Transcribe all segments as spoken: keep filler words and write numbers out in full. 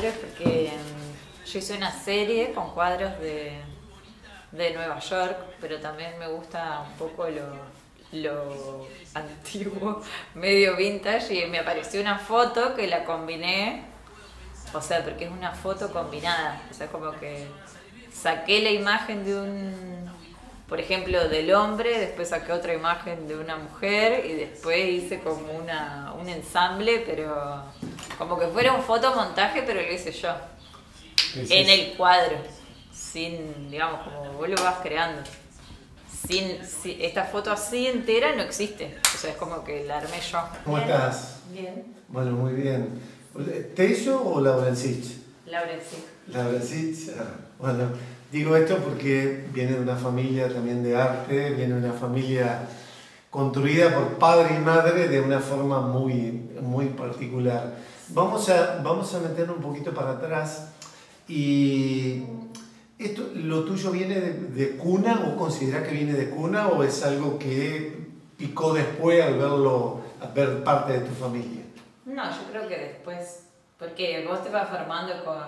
cuadros porque um, yo hice una serie con cuadros de, de Nueva York, pero también me gusta un poco lo, lo antiguo, medio vintage, y me apareció una foto que la combiné, o sea, porque es una foto combinada, o sea, como que saqué la imagen de un, por ejemplo, del hombre, después saqué otra imagen de una mujer y después hice como una, un ensamble, pero como que fuera un fotomontaje, pero lo hice yo, en el cuadro, sin, digamos, como vos lo vas creando. Sin, sin, esta foto así entera no existe, o sea, es como que la armé yo. ¿Cómo Bien. estás? Bien. Bueno, muy bien. ¿Tello o Laurencich? Laurencich. Laurencich, ah, bueno, digo esto porque viene de una familia también de arte, viene de una familia construida por padre y madre de una forma muy, muy particular. Vamos a, vamos a meternos un poquito para atrás y... ¿Esto, lo tuyo viene de, de cuna o considerás que viene de cuna o es algo que picó después al verlo, al ver parte de tu familia? No, yo creo que después, porque vos te vas formando con,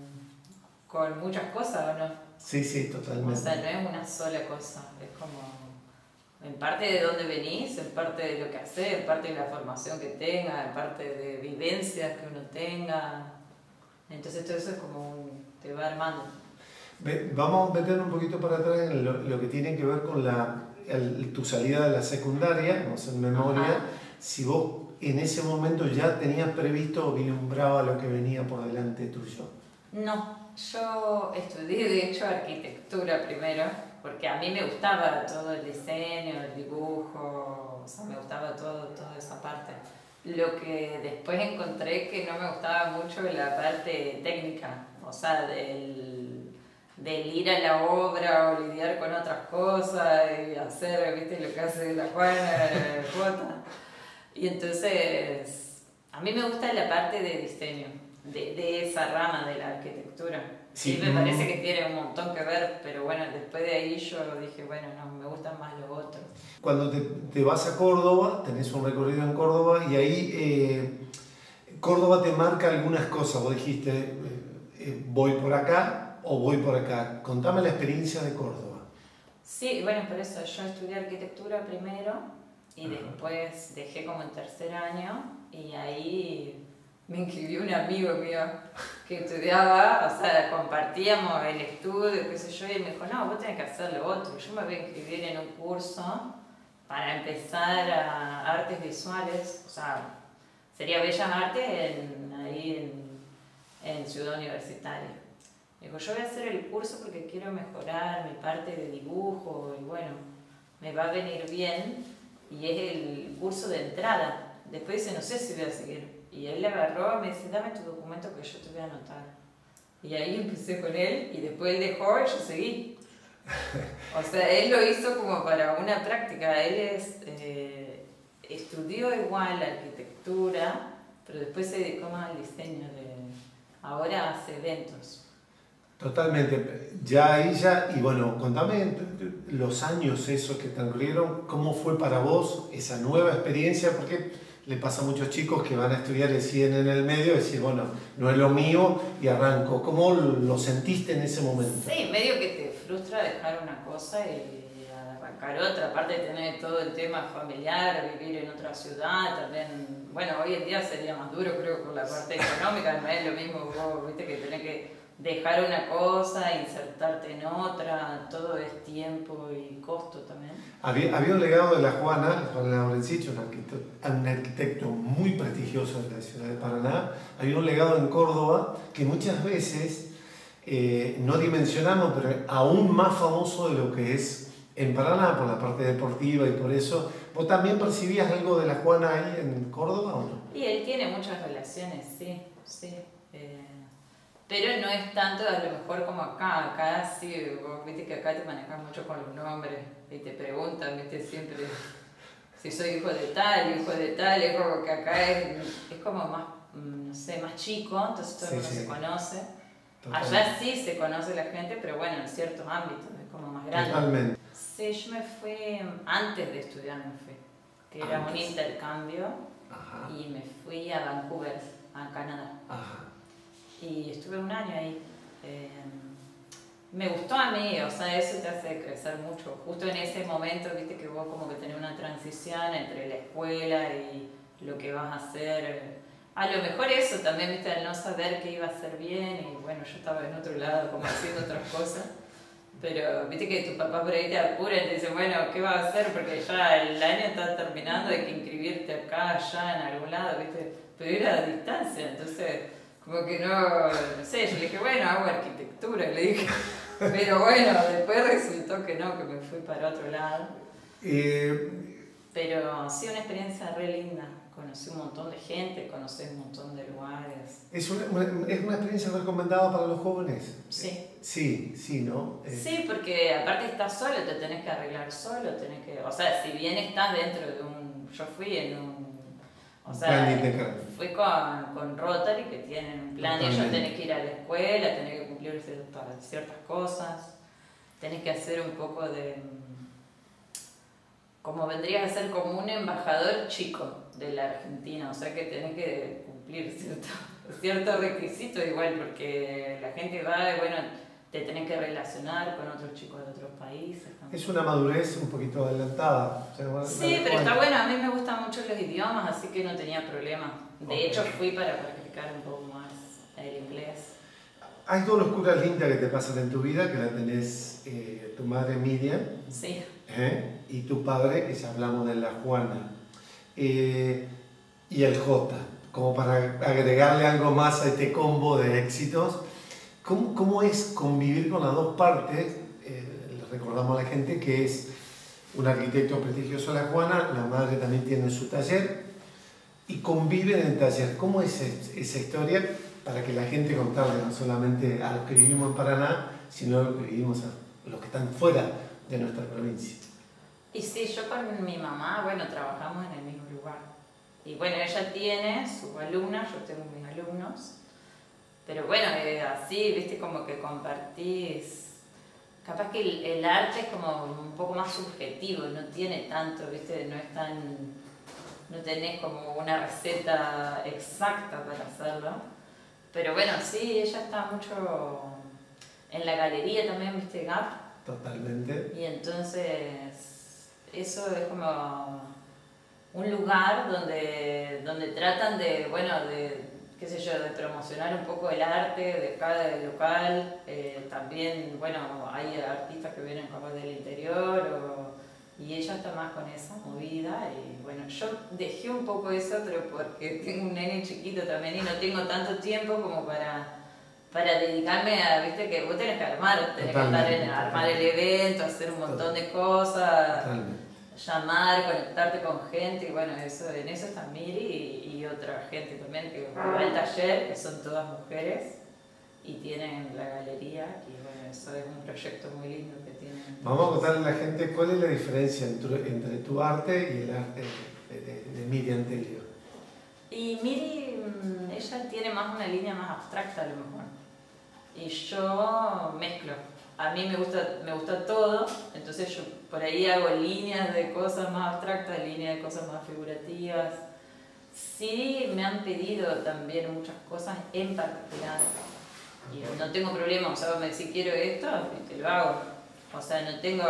con muchas cosas, ¿o no? Sí, sí, totalmente. O sea, no es una sola cosa, es como en parte de dónde venís, en parte de lo que haces, en parte de la formación que tengas, en parte de vivencias que uno tenga. Entonces todo eso es como un, te va armando. Vamos a meternos un poquito para atrás en lo, lo que tiene que ver con la, el, tu salida de la secundaria, vamos en memoria. Ajá. Si vos en ese momento ya tenías previsto o vislumbraba lo que venía por delante tuyo. No, yo estudié de hecho arquitectura primero, porque a mí me gustaba todo el diseño, el dibujo, o sea, me gustaba todo, toda esa parte. Lo que después encontré que no me gustaba mucho la parte técnica, o sea, del... del ir a la obra o lidiar con otras cosas y hacer, viste, lo que hace la Juana, la Jota. Y entonces, a mí me gusta la parte de diseño, de, de esa rama de la arquitectura. Sí, sí, me parece que tiene un montón que ver, pero bueno, después de ahí yo dije, bueno, no, me gustan más los otros. Cuando te, te vas a Córdoba, tenés un recorrido en Córdoba y ahí eh, Córdoba te marca algunas cosas. Vos dijiste, eh, eh, voy por acá, o voy por acá. Contame la experiencia de Córdoba. Sí, bueno, por eso yo estudié arquitectura primero y Ajá. después dejé como en tercer año y ahí me inscribió un amigo mío que estudiaba, o sea, compartíamos el estudio, qué sé yo, y me dijo, no, vos tenés que hacer lo otro. Yo me voy a inscribir en un curso para empezar a artes visuales, o sea, sería Bellas Artes en, ahí en, en Ciudad Universitaria. Digo, yo voy a hacer el curso porque quiero mejorar mi parte de dibujo y bueno, me va a venir bien y es el curso de entrada. Después dice, no sé si voy a seguir. Y él le agarró y me dice, dame tu documento que yo te voy a anotar. Y ahí empecé con él y después él dejó y yo seguí. O sea, él lo hizo como para una práctica. Él es, eh, estudió igual la arquitectura, pero después se dedicó más al diseño. De, ahora hace eventos. Totalmente, ya ahí ya, y bueno, contame los años esos que transcurrieron, cómo fue para vos esa nueva experiencia, porque le pasa a muchos chicos que van a estudiar y deciden en el medio, decir, bueno, no es lo mío y arranco. ¿Cómo lo sentiste en ese momento? Sí, medio que te frustra dejar una cosa y arrancar otra, aparte de tener todo el tema familiar, vivir en otra ciudad, también, bueno, hoy en día sería más duro creo por la parte económica, no es lo mismo vos, viste, que tenés que dejar una cosa, insertarte en otra, todo es tiempo y costo también. Había, había un legado de la Juana, Juana Laurencich, un arquitecto, un arquitecto muy prestigioso de la ciudad de Paraná. Había un legado en Córdoba que muchas veces eh, no dimensionamos, pero aún más famoso de lo que es en Paraná por la parte deportiva y por eso. ¿Vos también percibías algo de la Juana ahí en Córdoba o no? Y él tiene muchas relaciones, sí, sí. Eh... Pero no es tanto a lo mejor como acá, acá sí, vos viste que acá te manejas mucho con los nombres y te preguntan, viste, siempre si soy hijo de tal, hijo de tal, es como que acá es, es como más, no sé, más chico, entonces todo el mundo sí, sí. se conoce. Totalmente. Allá sí se conoce la gente, pero bueno, en ciertos ámbitos, es como más grande. Totalmente. Sí, yo me fui, antes de estudiar me fui, que era antes. Un intercambio. Ajá. Y me fui a Vancouver, a Canadá. Ajá. y estuve un año ahí. Eh, me gustó a mí, o sea, eso te hace crecer mucho. Justo en ese momento, viste que vos como que tenés una transición entre la escuela y lo que vas a hacer. A lo mejor eso también, viste, al no saber qué iba a hacer bien, y bueno, yo estaba en otro lado como haciendo otras cosas. Pero viste que tu papá por ahí te apura y te dice, bueno, ¿qué vas a hacer? Porque ya el año está terminando, hay que inscribirte acá, allá, en algún lado, viste. Pero era a distancia, entonces como que no, no sé, yo le dije, bueno, hago arquitectura, le dije. Pero bueno, después resultó que no, que me fui para otro lado. Eh, Pero sí, una experiencia re linda. Conocí un montón de gente, conocí un montón de lugares. ¿Es una, una, ¿Es una experiencia recomendada para los jóvenes? Sí. Sí, sí, ¿no? Eh. Sí, porque aparte estás solo, te tenés que arreglar solo, tenés que... O sea, si bien estás dentro de un... Yo fui en un... O sea, fui con, con Rotary, que tienen un plan. Ellos tenés que ir a la escuela, tenés que cumplir ciertas, ciertas cosas, tenés que hacer un poco de... Como vendrías a ser como un embajador chico de la Argentina, o sea que tenés que cumplir cierto, cierto requisito igual, porque la gente va y bueno, te tenés que relacionar con otros chicos de otros países. También. Es una madurez un poquito adelantada. O sea, bueno, sí, pero está bueno, a mí me gustan mucho los idiomas, así que no tenía problema. De okay. hecho fui para practicar un poco más el inglés. Hay dos locuras lindas que te pasan en tu vida, que la tenés eh, tu madre Miriam. Sí. ¿Eh? Y tu padre, que ya hablamos de la Juana, eh, y el J, como para agregarle algo más a este combo de éxitos. ¿Cómo, cómo es convivir con las dos partes? Eh, le recordamos a la gente que es un arquitecto prestigioso la Juana, la madre también tiene su taller, y conviven en el taller. ¿Cómo es esa historia? Para que la gente contarle, no solamente a los que vivimos en Paraná, sino a los que vivimos a los que están fuera de nuestra provincia. Y sí, yo con mi mamá, bueno, trabajamos en el mismo lugar. Y bueno, ella tiene sus alumnas, yo tengo mis alumnos. Pero bueno, eh, así, viste, como que compartís. Capaz que el, el arte es como un poco más subjetivo, no tiene tanto, viste, no es tan... No tenés como una receta exacta para hacerlo. Pero bueno, sí, ella está mucho en la galería también, viste, Gap. Totalmente. Y entonces eso es como un lugar donde, donde tratan de, bueno, de, qué sé yo, de promocionar un poco el arte de cada local. Eh, también, bueno, hay artistas que vienen como del interior o, y ella está más con esa movida. Y bueno, yo dejé un poco eso, pero porque tengo un nene chiquito también y no tengo tanto tiempo como para... para dedicarme a, viste, que vos tenés que armar, tenés totalmente, que estar en, armar el evento, hacer un montón totalmente. de cosas, totalmente. llamar, conectarte con gente, y bueno, eso, en eso está Miri y, y otra gente también que va al taller, que son todas mujeres, y tienen la galería, y bueno, eso es un proyecto muy lindo que tienen. Vamos a contarle a la gente cuál es la diferencia entre, entre tu arte y el arte de, de, de Miri anterior. Y Miri, ella tiene más una línea más abstracta a lo mejor. Y yo mezclo. A mí me gusta, me gusta todo, entonces yo por ahí hago líneas de cosas más abstractas, líneas de cosas más figurativas. Sí me han pedido también muchas cosas en particular. Y no tengo problema, o sea, me decís quiero esto, y te lo hago. O sea, no tengo...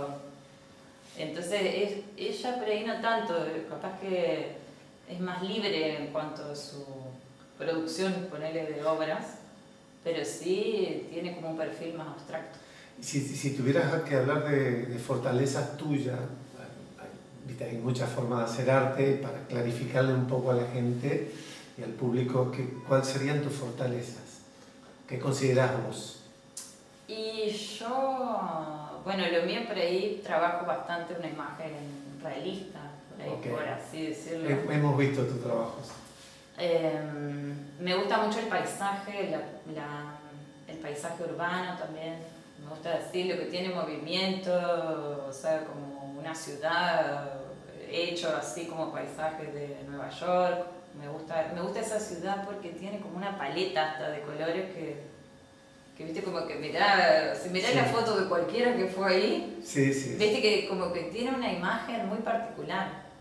Entonces es, ella por ahí no tanto, capaz que es más libre en cuanto a su producción, ponerle de obras. Pero sí tiene como un perfil más abstracto. Si, si tuvieras que hablar de, de fortalezas tuyas, hay, hay muchas formas de hacer arte, para clarificarle un poco a la gente y al público, que, ¿cuáles serían tus fortalezas? ¿Qué consideras vos? Y yo, bueno, lo mío por ahí trabajo bastante una imagen realista, por ahí, okay. por así decirlo. Hemos visto tus trabajos. Eh, me gusta mucho el paisaje, la, la, el paisaje urbano también. Me gusta decir lo que tiene movimiento, o sea, como una ciudad hecho así como paisaje de Nueva York. Me gusta, me gusta esa ciudad porque tiene como una paleta hasta de colores que, que viste, como que mirá, si mirás sí. la foto de cualquiera que fue ahí, sí, sí, viste que como que tiene una imagen muy particular.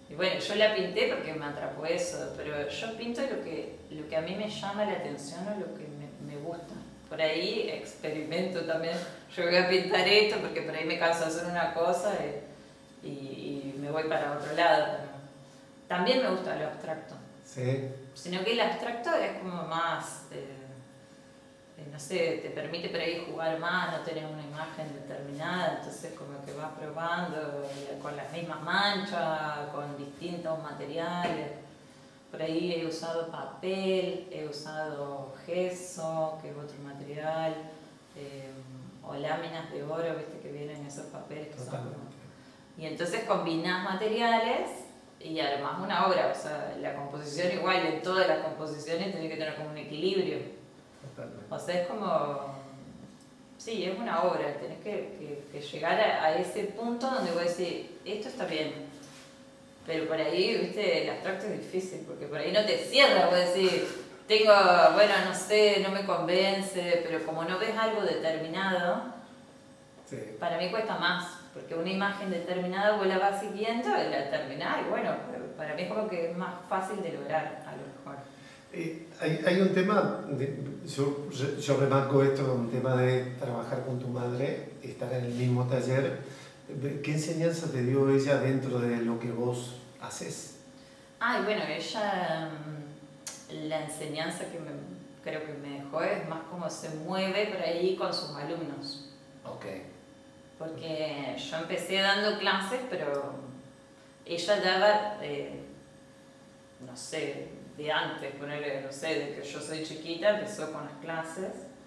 Y bueno, yo la pinté porque me atrapó eso, pero yo pinto lo que, lo que a mí me llama la atención o lo que me, me gusta. Por ahí experimento también, yo voy a pintar esto porque por ahí me canso de hacer una cosa y, y, y me voy para otro lado. Pero también me gusta lo abstracto. Sí. Sino que el abstracto es como más, eh, eh, no sé, te permite por ahí jugar más, no tener una imagen determinada, entonces como que vas probando eh, con las mismas manchas, con distintos materiales. Por ahí he usado papel, he usado gesso, que es otro material, eh, o láminas de oro, viste que vienen esos papeles que son como... Y entonces combinás materiales y armás una obra, o sea, la composición igual, en todas las composiciones tiene que tener como un equilibrio. Totalmente. O sea, es como... Sí, es una obra, tenés que, que, que llegar a, a ese punto donde vos decís, esto está bien. Pero por ahí, viste, el abstracto es difícil, porque por ahí no te cierra, vos decís, tengo, bueno, no sé, no me convence, pero como no ves algo determinado, sí. Para mí cuesta más, porque una imagen determinada vos la vas siguiendo y la terminás, y bueno, para mí es como que es más fácil de lograr, a lo mejor. Eh, hay, hay un tema, de, yo, yo remarco esto, un tema de trabajar con tu madre, estar en el mismo taller. ¿Qué enseñanza te dio ella dentro de lo que vos haces? Ah, y bueno, ella, la enseñanza que me, creo que me dejó es más cómo se mueve por ahí con sus alumnos. Ok. Porque yo empecé dando clases, pero ella daba, eh, no sé, de antes, ponerle, no sé, de que yo soy chiquita, empezó con las clases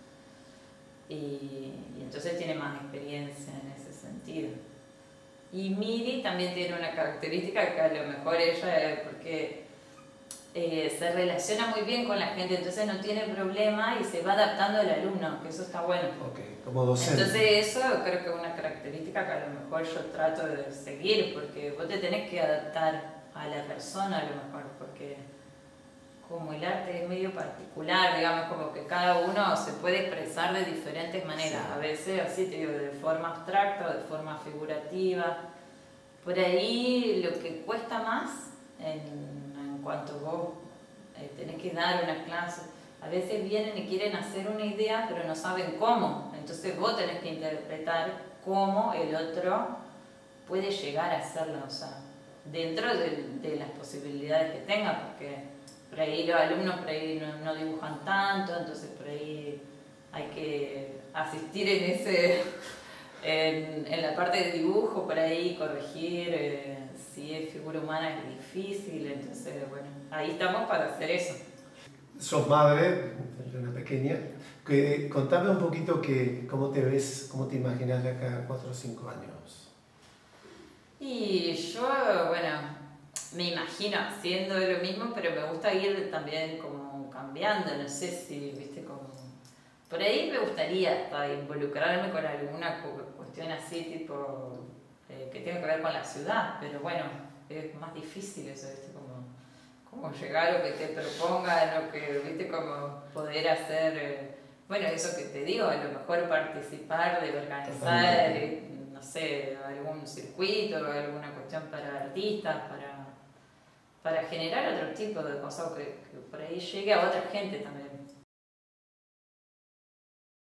y, y entonces tiene más experiencia en ese sentido. Y Miri también tiene una característica que a lo mejor ella es porque eh, se relaciona muy bien con la gente, entonces no tiene problema y se va adaptando al alumno, que eso está bueno. Okay, como docente. Entonces eso creo que es una característica que a lo mejor yo trato de seguir, porque vos te tenés que adaptar a la persona a lo mejor, porque como el arte es medio particular, digamos, como que cada uno se puede expresar de diferentes maneras, sí. A veces así te digo, de forma abstracta o de forma figurativa. Por ahí lo que cuesta más en, en cuanto vos eh, tenés que dar una clase, a veces vienen y quieren hacer una idea pero no saben cómo, entonces vos tenés que interpretar cómo el otro puede llegar a hacerlo, o sea, dentro de, de las posibilidades que tenga, porque por ahí los alumnos por ahí no, no dibujan tanto, entonces por ahí hay que asistir en ese en, en la parte de dibujo, por ahí corregir, eh, si es figura humana es difícil, entonces bueno, ahí estamos para hacer eso. Sos madre de una pequeña, que, contame un poquito que, cómo te ves, cómo te imaginas de acá a cuatro o cinco años. Y yo, bueno, me imagino haciendo lo mismo, pero me gusta ir también como cambiando, no sé si, viste, como... Por ahí me gustaría hasta involucrarme con alguna cuestión así, tipo, eh, que tenga que ver con la ciudad, pero bueno, es más difícil eso, viste, como, como llegar o que te propongan o que, viste, como poder hacer, eh, bueno, eso que te digo, a lo mejor participar de organizar, eh, no sé, algún circuito o alguna cuestión para artistas, para... para generar otro tipo de cosas que, que por ahí llegue a otra gente también.